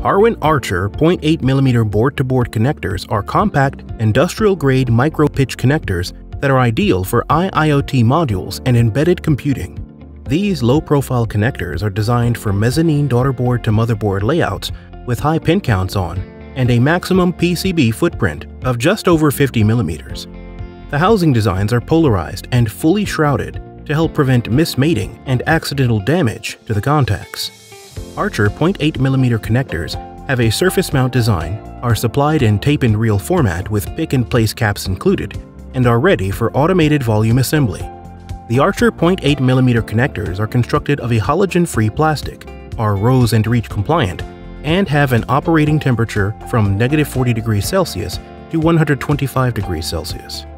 HARWIN Archer 0.8mm board-to-board connectors are compact, industrial-grade micro-pitch connectors that are ideal for IoT modules and embedded computing. These low-profile connectors are designed for mezzanine daughterboard to motherboard layouts with high pin counts on and a maximum PCB footprint of just over 50mm. The housing designs are polarized and fully shrouded to help prevent mismating and accidental damage to the contacts. Archer 0.8mm connectors have a surface mount design, are supplied in tape-and-reel format with pick-and-place caps included, and are ready for automated volume assembly. The Archer 0.8mm connectors are constructed of a halogen-free plastic, are RoHS and REACH compliant, and have an operating temperature from -40°C to 125°C.